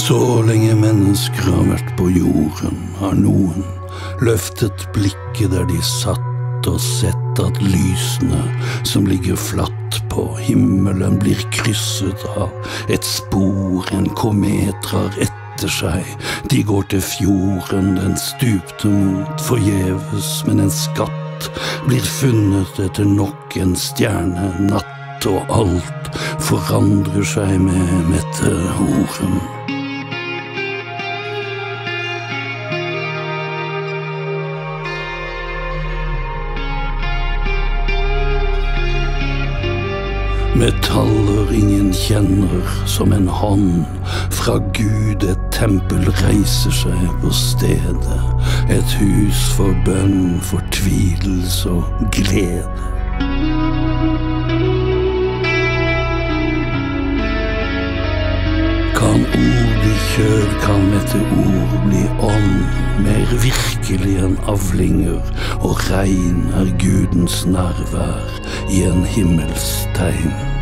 Så lenge mennesker har vært på jorden, har noen løftet blikket der de satt og sett at lysene som ligger flatt på himmelen blir krysset av et spor en komet drar etter seg. De går til fjorden den stupte mot forgjeves, men en skatt blir funnet etter nok en stjernenatt, og alt forandrer seg med meteoren. Metaller ingen kjenner som en hånd fra Gud, et tempel reiser seg på stedet, et hus for bønn, fortvilelse og glede. Kan ord bli kjød, kan meteor bli ånd, mer virkelig enn avlinger, og regn er Gudens nærvær i en himmelstegn.